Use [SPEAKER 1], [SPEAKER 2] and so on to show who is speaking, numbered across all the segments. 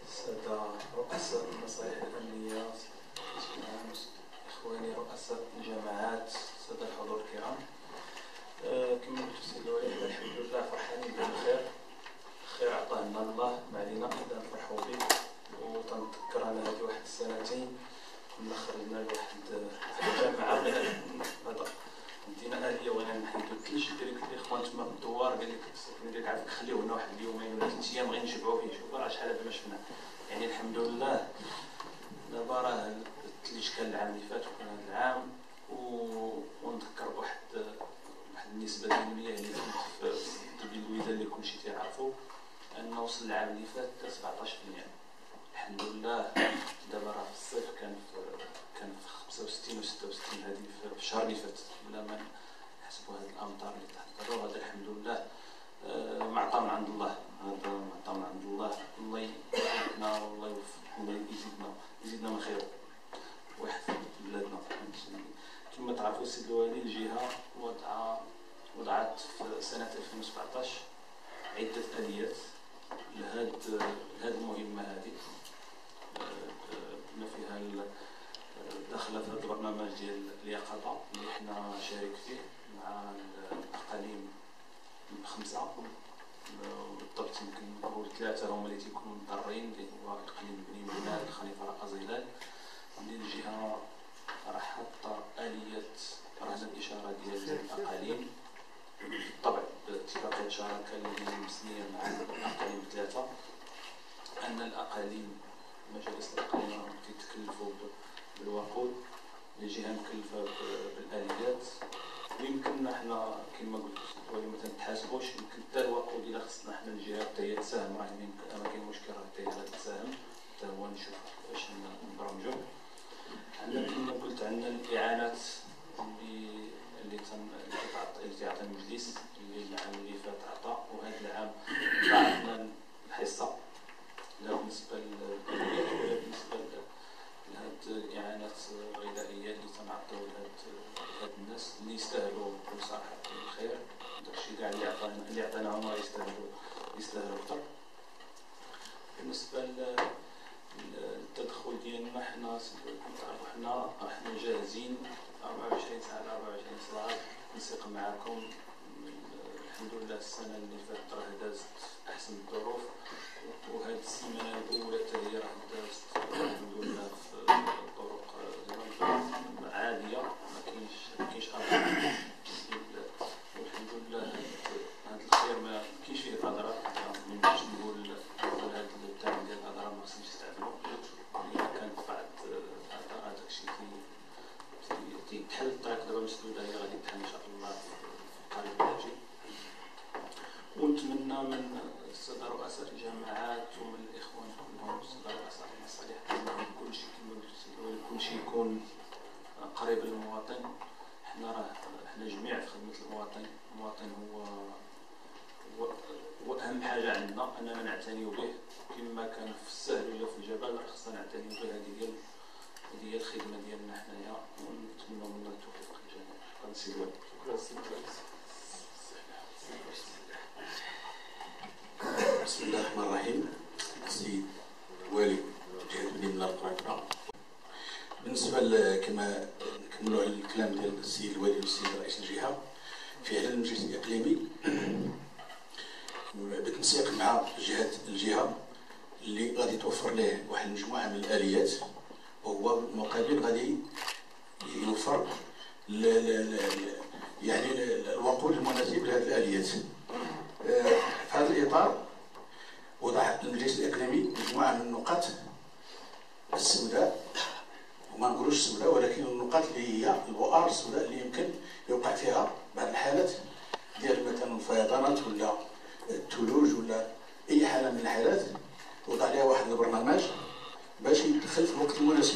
[SPEAKER 1] السادة رؤساء المصالح الأمنية، إخواني رؤساء الجماعات، السادة الحضور الكرام، كما قلت السيد الوالي الحمد لله فرحانين بالخير. الخير عطاه لنا الله، ما علينا إلا نفرحوا به. وتنذكر على هذه واحد السنتين كنا خرجنا لواحد الجامعة هذا مدينة آلية وأنا نحيدو الثلج، قال لك الإخوان تما بالدوار، قال لك عافاك خليوه لنا واحد اليومين ولا 3 أيام غير نشبعوا فيه. شوف راه شحال هذا ما شفنا، يعني الحمد لله. دابا راه الثلج كان العام اللي فات وكان هذا العام، ونذكر بواحد النسبة ديال المياه اللي كانت في البلويده اللي كلشي تيعرفوا أنه وصل العام اللي فات 17%. الحمد لله. دابا راه في الصيف كان في 65 و 66 هذه في الشهر اللي فات، بلا ما نحسبوا هذه الامطار اللي تحضروا. هذا الحمد لله معطى من عند الله، هذا معطى من عند الله. الله يوفقنا والله يوفقنا والله يزيدنا من خيره واحد في بلادنا. كما تعرفوا السيد الوالي، الجهه وضعت في سنه 2017 عده اليات لهذه المهمه هذه، بما فيها داخله في هذا البرنامج ديال اليقظه اللي حنا شارك فيه مع الاقاليم 5 بالضبط. يمكن نقول 3 هما اللي تيكونوا مضطرين، اللي هو اقليم بني مهناد، الخليفه رأزيلان، اللي الجهه راه حاطه اليات رهن الاشاره ديال الاقاليم بالطبع باتفاقيه شراكه اللي مسنيه مع الاقاليم 3، ان الاقاليم مجالس الاقاليم راهم كيتكلفوا بالوقود، الجهه مكلفه بالاليات. ويمكن حنا كما قلت ولي ما تنتحاسبوش، يمكن حتى الوقود الا خصنا حنا الجهه حتى هي تساهم، راه يمكن ما كاين مشكل، راه حتى هي غادي تساهم، حتى هو نشوف كيفاش نبرمجو. عندنا كما قلت عندنا الاعانات اللي تعطى المجلس، اللي العام اللي فات عطى، وهذا العام ضاعفنا الحصه، لا بالنسبه للبيت ولا بالنسبه لهاد الاعانات الغذائيه اللي تنعطيو لهاد الناس اللي يستاهلوا بكل صراحه الخير. داكشي كاع اللي عطيناهم راه يستاهلوا اكثر. بالنسبه للتدخل ديالنا، حنا تعرفوا حنا جاهزين 24 ساعه على 24 ساعه نسيق معكم. الحمد لله السنه اللي فاتت راه دازت احسن الظروف، وهذه السيمانه الاولى حتى هي راه دازت الحمد لله في الطرق عاديه، ما كاينش اضرار. والحمد لله هذا الخير ما كاينش فيه اضرار. ما نجيش نقول هذا التام ديال الاضرار ما خصنيش نستعملو، الا كانت بعض الاضرار داكشي تيتحل. الطريق دابا مسدوده، هي غادي تحل ان شاء الله في القريب العاجل. ونتمنى من الساده رؤساء الجماعات ومن الاخوان كلهم الساده رؤساء المصالح انهم كلشي كما قلت كلشي يكون قريب للمواطن. حنا جميع في خدمه المواطن. المواطن هو اهم حاجه عندنا، اننا نعتنيو به كما كان في السهل ولا في الجبل، راه خصنا نعتنيو به. هذه هي الخدمه ديالنا حنايا، ونتمنى من الله التوفيق للجميع. شكرا سيدي الوالي. شكرا سيدي الرئيس.
[SPEAKER 2] بسم الله الرحمن الرحيم. السيد الوالي جهدني من القرابه. بالنسبه كما نكملوا على الكلام ديال السيد الوالي والسيد رئيس الجهه، فعلا المجلس الاقليمي بالتنسيق مع الجهه اللي غادي توفر ليه واحد المجموعه من الاليات، وهو بالمقابل غادي يوفر يعني الوقود المناسب لهذه الاليات. في هذا الاطار وضع المجلس الاقليمي مجموعه من النقاط السوداء، وما نقولوش السوداء ولكن النقاط اللي هي البؤر السوداء اللي يمكن يوقع فيها بعض الحالات ديال مثلا الفيضانات ولا الثلوج ولا اي حاله من الحالات. وضع لها واحد البرنامج باش يدخل في الوقت المناسب.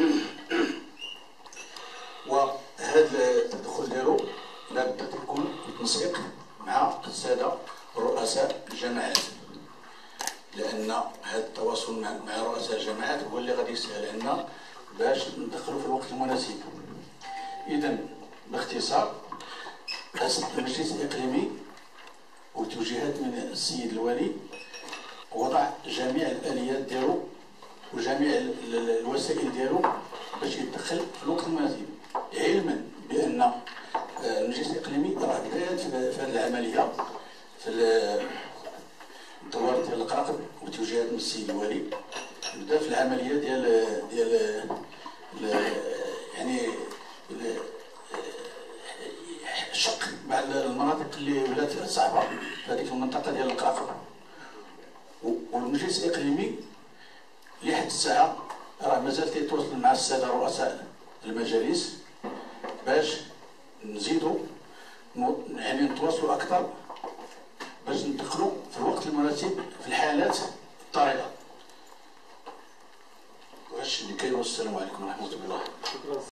[SPEAKER 2] وهذا التدخل ديالو لابد يكون بالتنسيق مع الساده رؤساء الجماعات، لان هذا التواصل مع رؤساء الجماعات هو اللي غادي يسهل لنا باش ندخلوا في الوقت المناسب. اذا باختصار، المجلس الاقليمي وتوجيهات من السيد الوالي وضع جميع الاليات ديالو وجميع الوسائل ديالو باش يتدخل في الوقت المناسب، علما بان المجلس الاقليمي راه بدات في هذه العمليه في الدوار ديال القراقب وتوجيهات من السيد الوالي. بدا في العمليه ديال يعني الشق مع المناطق اللي ولات صعبه في هذيك المنطقه ديال القراقب. والمجلس الاقليمي لحد الساعه راه مازال تيتواصل مع الساده رؤساء المجالس باش نزيدوا يعني نتواصلوا اكثر باش ندخلوا في الوقت المناسب في الحالات الطارئه. واش اللي كاين. والسلام عليكم ورحمه الله.
[SPEAKER 3] شكرا.